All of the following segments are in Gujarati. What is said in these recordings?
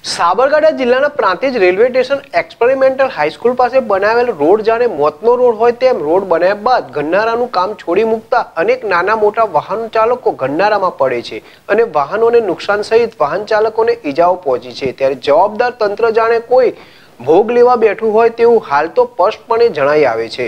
સાબરકાંઠા જિલ્લાના Prantij railway station experimental high school પાસે બનાવેલ રોડ જાણે મોતનો રોડ હોય તેમ રોડ બનાવ્યા બાદ ગરનારાનું કામ છોડી મૂકતા અનેક નાના મોટા વાહન ચાલકો ગરનારામાં પડે છે અને વાહનોને નુકસાન સહિત વાહન ચાલકોને ઈજાઓ પહોંચી છે। ત્યારે જવાબદાર તંત્ર જાણે કોઈ ભોગ લેવા બેઠું હોય તેવું હાલ તો સ્પષ્ટપણે જણાઈ આવે છે।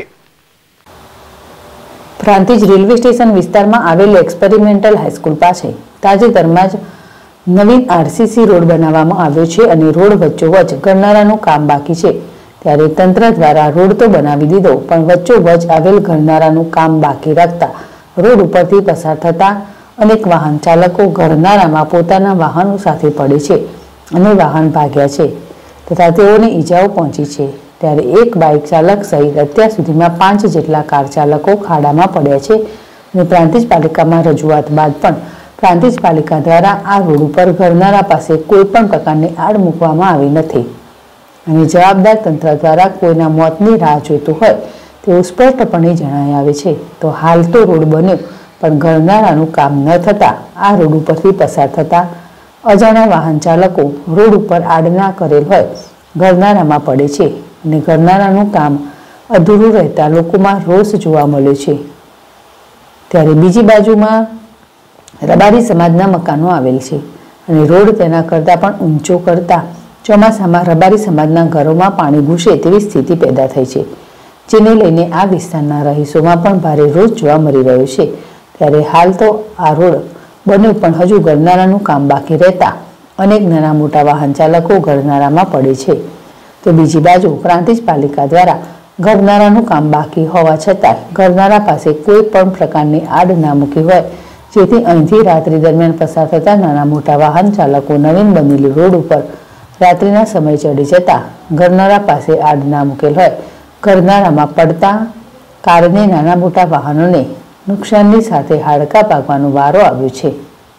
પ્રાંતિજ રેલવે સ્ટેશન વિસ્તારમાં આવેલ એક્સપેરિમેન્ટલ હાઈસ્કૂલ પાસે તાજેતરમાં જ નવીન આરસીસી રોડ બનાવવામાં આવ્યો છે અને રોડ વચ્ચોવચ્ચ ગરનારાનું કામ બાકી છે। ત્યારે તંત્ર દ્વારા રોડ તો બનાવી દીધો પણ વચ્ચોવચ્ચ આવેલ ગરનારાનું કામ બાકી રાખતા રોડ ઉપરથી પસાર થતા અનેક વાહન ચાલકો ગરનારામાં પોતાના વાહનો સાથે પડે છે અને વાહન ભાગ્યા છે તથા તેઓને ઈજાઓ પહોંચી છે। ત્યારે એક બાઇક ચાલક સહિત અત્યાર સુધીમાં 5 જેટલા કાર ચાલકો ખાડામાં પડ્યા છે અને પ્રાંતિજ પાલિકામાં રજૂઆત બાદ પણ પ્રાંતિજ પાલિકા દ્વારા આ રોડ ઉપર ગરનારા પાસે કોઈ પણ પ્રકારની આડ મૂકવામાં આવી નથી અને જવાબદાર તંત્ર દ્વારા કોઈના મોતની રાહ જોઈતું હોય તેવું સ્પષ્ટપણે જણાઈ આવે છે। તો હાલ તો રોડ બન્યો પણ ગરનારાનું કામ ન થતાં આ રોડ ઉપરથી પસાર થતા અજાણ્યા વાહન ચાલકો રોડ ઉપર આડના કરેલ હોય ગરનારામાં પડે છે અને ગરનારાનું કામ અધૂરું રહેતા લોકોમાં રોષ જોવા મળ્યો છે। ત્યારે બીજી બાજુમાં રબારી સમાજના મકાનો આવેલ છે અને રોડ તેના કરતાં પણ ઊંચો કરતા ચોમાસામાં રબારી સમાજના ઘરોમાં પાણી ઘૂસે તેવી સ્થિતિ પેદા થઈ છે જેને લઈને આ વિસ્તારના રહીશોમાં પણ ભારે રોષ જોવા મળી રહ્યો છે। ત્યારે હાલ તો આ રોડ બન્યો પણ હજુ ગરનારાનું કામ બાકી રહેતા અનેક નાના મોટા વાહન ચાલકો ગરનારામાં પડે છે તો બીજી બાજુ પ્રાંતિજ પાલિકા દ્વારા ગરનારાનું કામ બાકી હોવા છતાં ગરનારા પાસે કોઈ પણ પ્રકારની આડ ના મૂકી હોય જેથી અહીંથી રાત્રિ દરમિયાન પસાર થતા નાના મોટા વાહન ચાલકો નવીન બનેલી રોડ ઉપર રાત્રિના સમય ચડી જતા ગરનારા પાસે આડ ના મૂકેલ હોય ગરનારામાં પડતા કારણે નાના મોટા વાહનોને નુકસાનની સાથે હાડકા ભાગવાનો વારો આવ્યો છે।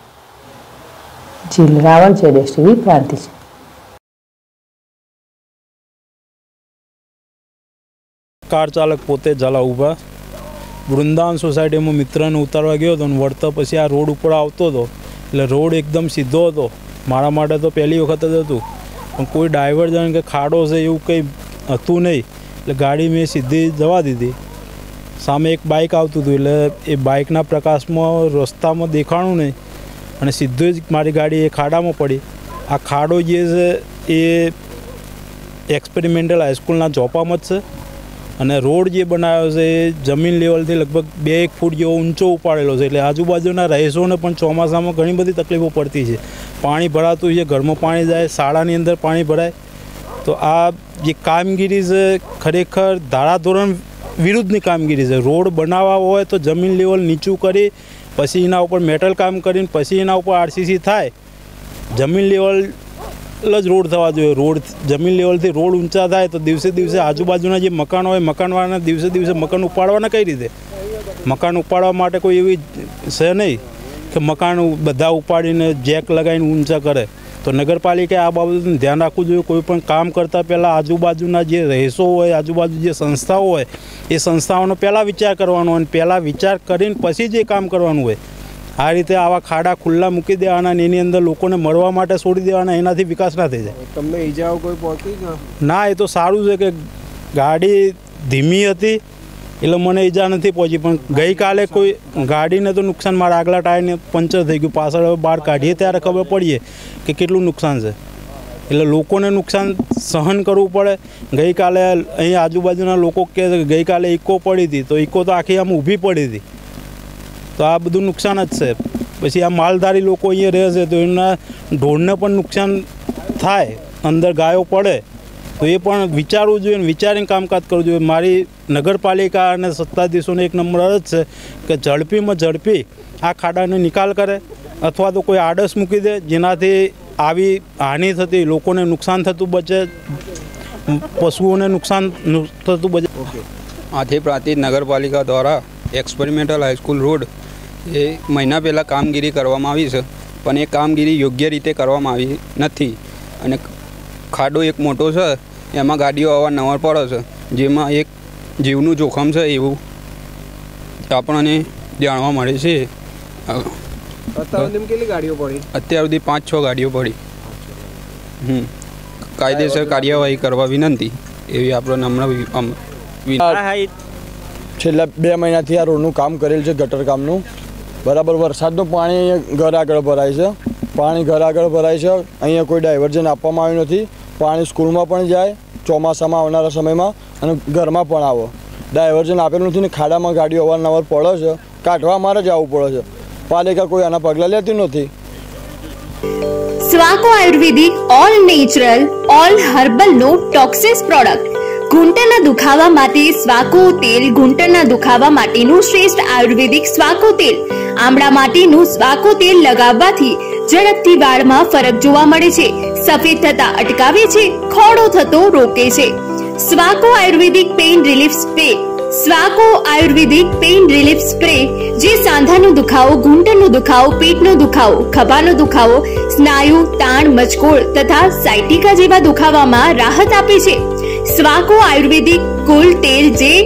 જીલ રાવળ, ZSTV, પ્રાંતિજ। કાર ચાલક પોતે જલા ઊભા વૃંદાવન સોસાયટીમાં મિત્રને ઉતારવા ગયો હતો અને વળતા પછી આ રોડ ઉપર આવતો હતો એટલે રોડ એકદમ સીધો હતો મારા માટે તો પહેલી વખત જ હતું પણ કોઈ ડાયવર્ઝન કે ખાડો છે એવું કંઈ હતું નહીં એટલે ગાડી મેં સીધી જવા દીધી। સામે એક બાઇક આવતું હતું એટલે એ બાઇકના પ્રકાશમાં રસ્તામાં દેખાણું નહીં અને સીધું જ મારી ગાડી એ ખાડામાં પડી। આ ખાડો જે છે એ એક્સપેરિમેન્ટલ હાઈસ્કૂલના ચોપામાં જ છે અને રોડ જે બનાવ્યો છે એ જમીન લેવલથી લગભગ 2-1 ફૂટ જેવો ઊંચો ઉપાડેલો છે એટલે આજુબાજુના રહીશોને પણ ચોમાસામાં ઘણી બધી તકલીફો પડતી છે। પાણી ભરાતું છે, ઘરમાં પાણી જાય, શાળાની અંદર પાણી ભરાય તો આ જે કામગીરી છે ખરેખર ધારાધોરણ વિરુદ્ધની કામગીરી છે। રોડ બનાવવા હોય તો જમીન લેવલ નીચું કરી પછી એના ઉપર મેટલ કામ કરીને પછી એના ઉપર આરસીસી થાય। જમીન લેવલ જ રોડ થવા જોઈએ। રોડ જમીન લેવલથી રોડ ઊંચા થાય તો દિવસે દિવસે આજુબાજુના જે મકાનો હોય મકાનવાળાના દિવસે દિવસે મકાન ઉપાડવાના કઈ રીતે? મકાન ઉપાડવા માટે કોઈ એવી છે નહીં કે મકાન બધા ઉપાડીને જેક લગાવીને ઊંચા કરે। તો નગરપાલિકાએ આ બાબતનું ધ્યાન રાખવું જોઈએ। કોઈ પણ કામ કરતાં પહેલાં આજુબાજુના જે રહીશો હોય, આજુબાજુ જે સંસ્થાઓ હોય એ સંસ્થાઓનો પહેલાં વિચાર કરવાનો અને પહેલાં વિચાર કરીને પછી જે કામ કરવાનું હોય। આ રીતે આવા ખાડા ખુલ્લા મૂકી દેવાના અને એની અંદર લોકોને મળવા માટે છોડી દેવાના, એનાથી વિકાસ ના થઈ જાય। તમને ઈજાઓ કોઈ પહોંચી ના? એ તો સારું છે કે ગાડી ધીમી હતી એટલે મને ઈજા નથી પહોંચી પણ ગઈકાલે કોઈ ગાડીને તો નુકસાન, મારા આગલા ટાયરને પંચર થઈ ગયું, પાછળ હવે બહાર કાઢીએ ત્યારે ખબર પડીએ કે કેટલું નુકસાન છે એટલે લોકોને નુકસાન સહન કરવું પડે। ગઈકાલે અહીં આજુબાજુના લોકો કહે છે કે ગઈકાલે ઇકો પડી હતી તો ઇકો તો આખી આમ ઊભી પડી હતી તો આ બધું નુકસાન જ છે। પછી આ માલધારી લોકો અહીંયા રહે છે તો એમના ઢોરને પણ નુકસાન થાય, અંદર ગાયો પડે તો એ પણ વિચારવું જોઈએ, વિચારીને કામકાજ કરવું જોઈએ। મારી નગરપાલિકા અને સત્તાધીશોને એક નંબર અરજ છે કે ઝડપીમાં ઝડપી આ ખાડાનો નિકાલ કરે અથવા તો કોઈ આડસ મૂકી દે જેનાથી આવી હાનિ થતી, લોકોને નુકસાન થતું બચે, પશુઓને નુકસાન થતું બચે। આથી પ્રાંતિજ નગરપાલિકા દ્વારા એક્સપેરિમેન્ટલ હાઈસ્કૂલ રોડ એ મહિના પહેલાં કામગીરી કરવામાં આવી છે પણ એ કામગીરી યોગ્ય રીતે કરવામાં આવી નથી અને ખાડો એક મોટો છે એમાં ગાડીઓ અવારનવાર પડે છે જેમાં એક જીવનું જોખમ છે એવું આપણને જાણવા મળે છે। કેટલી ગાડીઓ પડી? અત્યાર સુધી 5-6 ગાડીઓ પડી। કાયદેસર કાર્યવાહી કરવા વિનંતી એવી આપણો નમ્ર છેલ્લા 2 મહિનાથી આ રોડનું કામ કરેલ છે, ગટર કામનું. બરાબર વરસાદનું પાણી ઘર આગળ ભરાય છે, અહીંયા કોઈ ડાયવર્ઝન આપવામાં આવ્યું નથી. પાણી સ્કૂલમાં પણ જાય, ચોમાસામાં આવનારા સમયમાં, અને ઘરમાં પણ આવો. ડાયવર્ઝન આપેલું નથી ને ખાડામાં ગાડીઓ અવારનવાર પડે છે, કાઢવા અમારે જ આવવું પડે છે. પાલિકા કોઈ આના પગલાં લેતી નથી. Swaco ayurvedic all natural all herbal no toxins product. ઘૂંટણના દુખાવા માટે સ્વાકો તેલ. ઘૂંટણના દુખાવા માટેનું શ્રેષ્ઠ આયુર્વેદિક સ્વાકો તેલ. આમળા માટેનું સ્વાકો તેલ લગાવવાથી ઝડપથી વાળમાં ફરક જોવા મળે છે, સફેદ થતા અટકાવે છે, ખોડો થતો રોકે છે. Swaco ayurvedic pain relief spray. Swaco ayurvedic pain relief spray જે સાંધાનો દુખાવો, ઘૂંટણનો દુખાવો, પેટનો દુખાવો, ખભાનો દુખાવો, સ્નાયુ તાણ, મચકોડ તથા સાયટિકા જેવા દુખાવામાં રાહત આપે છે. સ્વાકો આયુર્વેદિક કુલ તેલ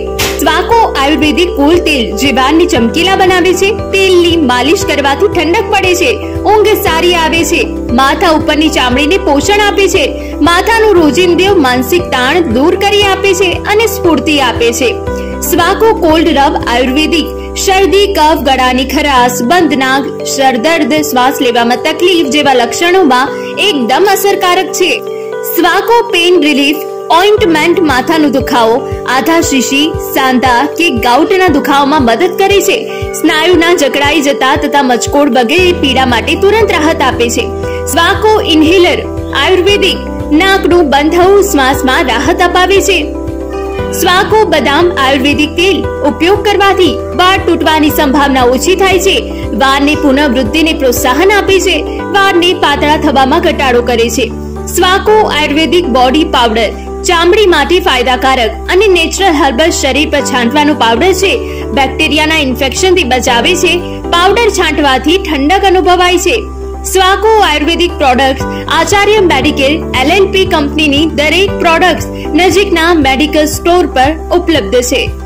જે વાળને ચમકીલા બનાવે છે. તેલની માલિશ કરવાથી ઠંડક પડે છે, ઊંઘ સારી આવે છે, માથા ઉપરની ચામડીને પોષણ આપે છે, માથાનું રોજિંદુ માનસિક તાણ દૂર કરી આપે છે અને સ્ફૂર્તિ આપે છે. સ્વાકો કોલ્ડ રબ આયુર્વેદિક શરદી, કફ, ગળાની ખરાશ, બંધ નાક, સરદર્દ, શ્વાસ લેવામાં તકલીફ જેવા લક્ષણોમાં એકદમ અસરકારક છે. સ્વાકો પેઇન રિલીફ ઓઇન્ટમેન્ટ માથાનો દુખાવો, આધા શીશી, સાંધા કે ગાઉટના દુખાવામાં મદદ કરે છે. સ્નાયુના જકડાઈ જતા તથા મચકોડ વગેરે પીડા માટે તુરંત રાહત આપે છે. સ્વાકો ઇન્હેલર આયુર્વેદિક નાકનું બંધ થવું, શ્વાસમાં રાહત અપાવે છે. સ્વાકો બદામ આયુર્વેદિક તેલ ઉપયોગ કરવાથી વાળ તૂટવાની સંભાવના ઓછી થાય છે, વાળની પુનઃવૃદ્ધિને પ્રોત્સાહન આપે છે, વાળને પાતળા થવામાં ઘટાડો કરે છે. સ્વાકો આયુર્વેદિક બોડી પાવડર ચામડી માટે ફાયદાકારક અને નેચરલ હર્બલ શરીર પર છાંટવાનો પાવડર છે. બેક્ટેરિયાના ઇન્ફેક્શનથી બચાવે છે. પાવડર છાંટવાથી ઠંડક અનુભવાય છે. Swaco ayurvedic products Acharya medical LLP કંપનીની દરેક પ્રોડક્ટ્સ નજીકના મેડિકલ સ્ટોર પર ઉપલબ્ધ છે.